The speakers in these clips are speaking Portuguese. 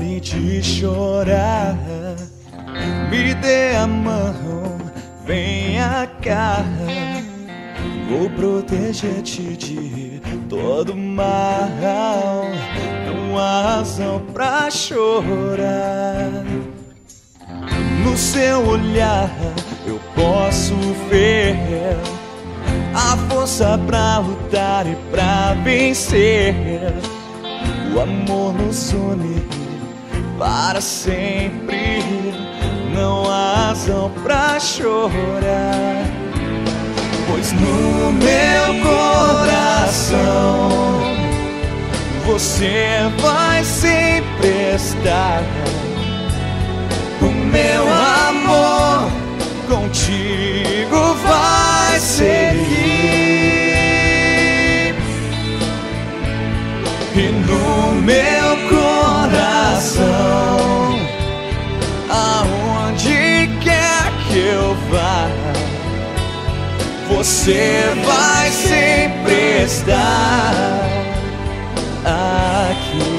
pare de chorar. Me dê a mão, venha cá. Vou proteger-te de todo mal. Não há razão pra chorar. No seu olhar eu posso ver a força pra lutar e pra vencer. O amor nos une para sempre. Não há razão pra chorar, pois no meu coração você vai sempre estar. O meu amor contigo vai seguir. E no meu coração, aonde quer que eu vá, você vai sempre estar aqui.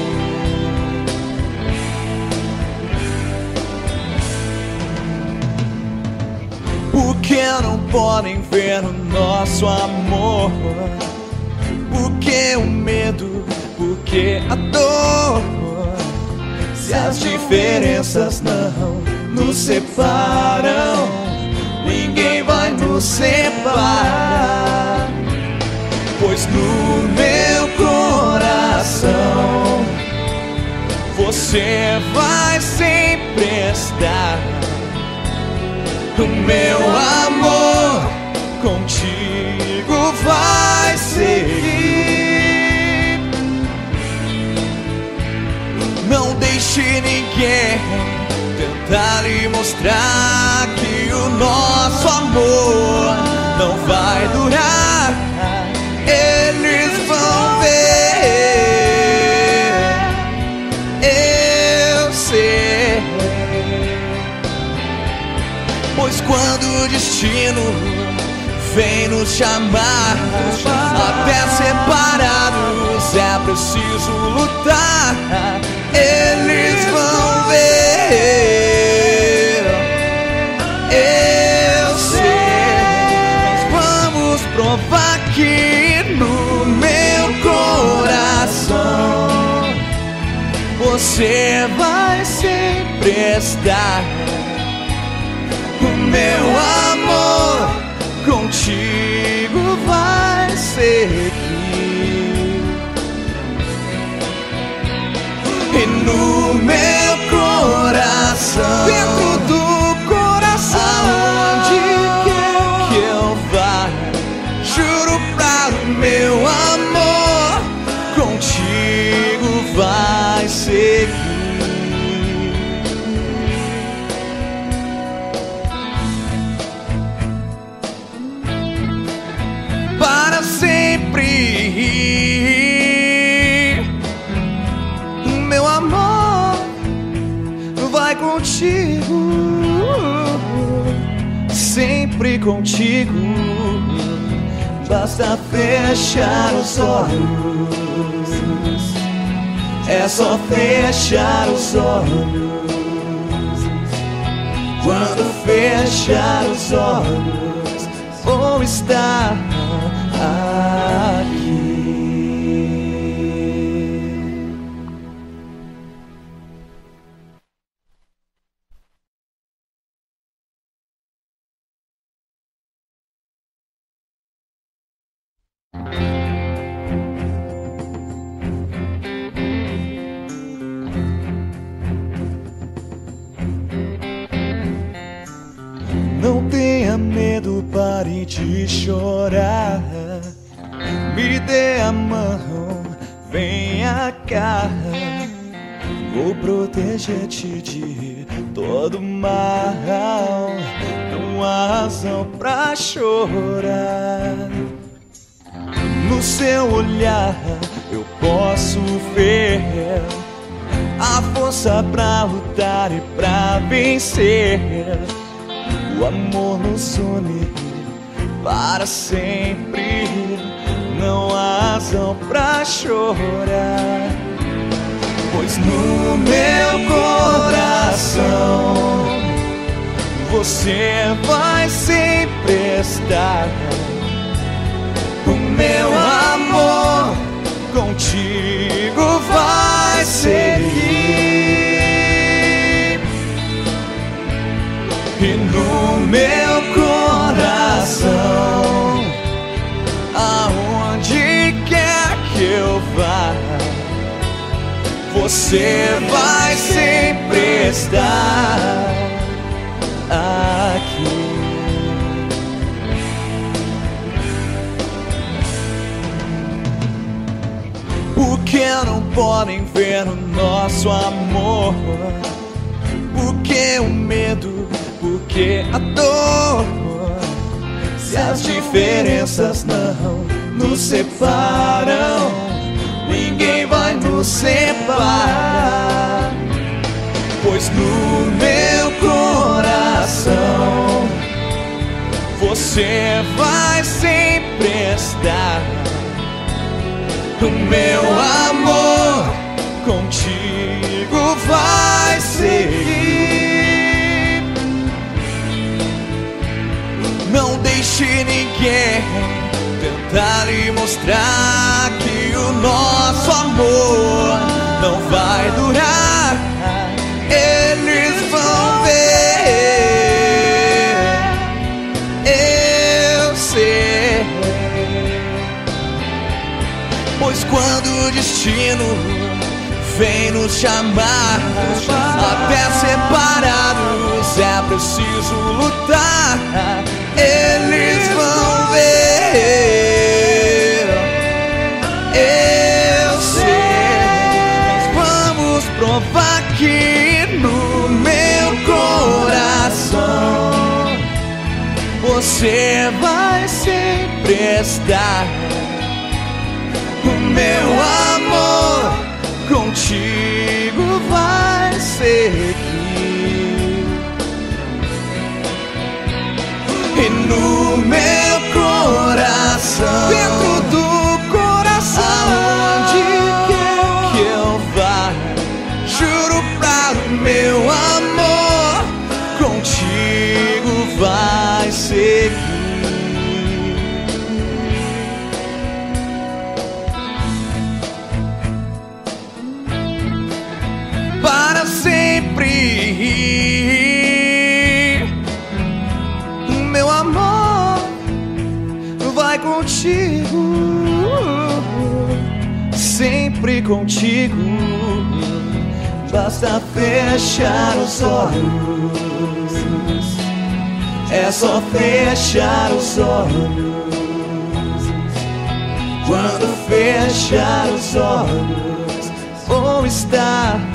Porque não podem ver o nosso amor? Porque o medo, porque a dor? Se as diferenças não nos separam, ninguém vai nos separar. Pois no meu coração você vai sempre estar. O meu amor contigo vai seguir. Não deixe ninguém tentar lhe mostrar que o nosso amor não vai durar. Eles vão ver, eu sei. Pois quando o destino vem nos chamar, até separados é preciso lutar. Eles vão ver, eu sei. Vamos provar que no meu coração você vai sempre estar. O meu amor contigo vai seguir. E no meu coração, dentro do coração, aonde quer que eu vá, juro pra o meu amor contigo vai seguir. Para sempre, meu amor vai contigo, sempre contigo. Basta fechar os olhos, é só fechar os olhos. Quando fechar os olhos, vou estar aqui. Não tenha medo, pare de chorar. Me dê a mão, venha cá. Vou proteger-te de todo mal. Não há razão pra chorar. No seu olhar eu posso ver a força pra lutar e pra vencer. O amor nos une para sempre. Não há razão pra chorar, pois no meu coração você vai sempre estar. O meu amor contigo vai seguir, e no meu coração, aonde quer que eu vá, você vai sempre estar aqui. Porque não podem ver o nosso amor? Porque o medo? Porque a dor? Se as diferenças não nos separam, ninguém vai nos separar. Pois no meu coração você vai sempre estar. O meu amor contigo vai seguir. Não deixe ninguém tentar lhe mostrar que o nosso amor não vai durar. Eles vão ver, eu sei. Pois quando o destino vem nos chamar, até separados é preciso lutar. Eles vão ver, eu sei. Vamos provar que no meu coração você vai sempre estar. O meu amor contigo vai seguir, e no meu coração, dentro do coração, aonde quer que eu vá, juro pra meu amor contigo vai seguir. Para sempre, meu amor vai contigo, sempre contigo. Basta fechar os olhos, é só fechar os olhos. Quando fechar os olhos, vou estar